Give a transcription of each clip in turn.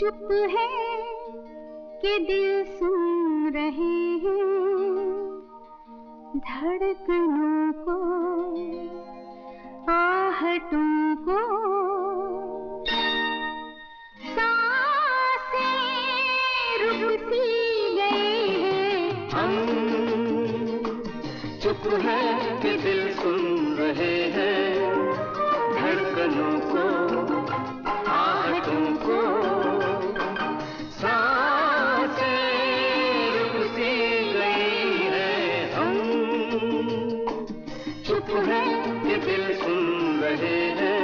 चुप है कि दिल सुन रहे हैं धड़कनों को, आहटों को, सांसें रुक सी गए हैं। हम चुप है कि दिल सुन रहे हैं धड़कनों को, आहटों को, सांसें रुक सी गई है। हम चुप है कि दिल सुन रहे हैं।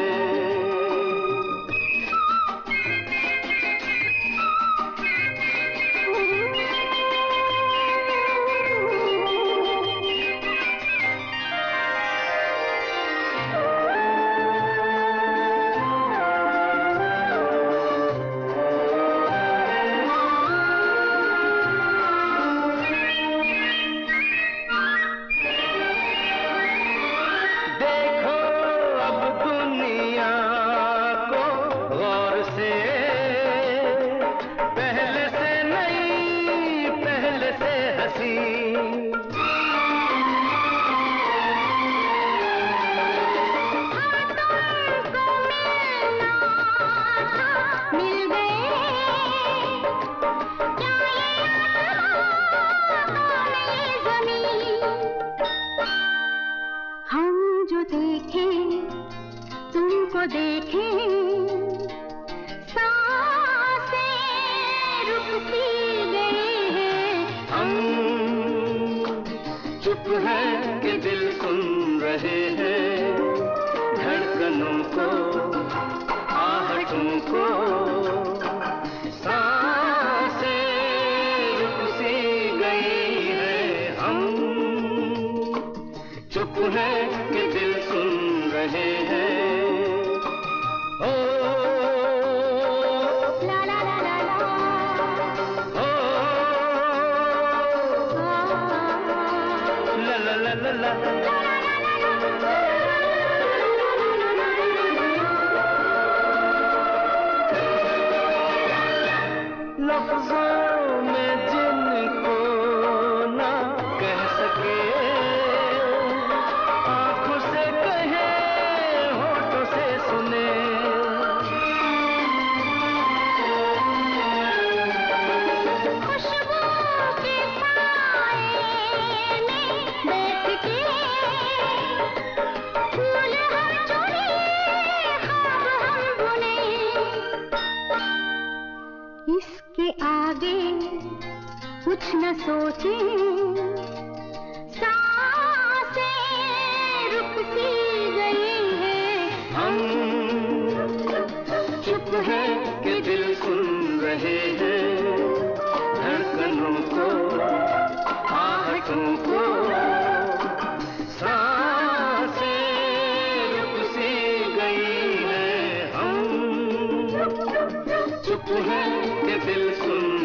चुप है कि दिल सुन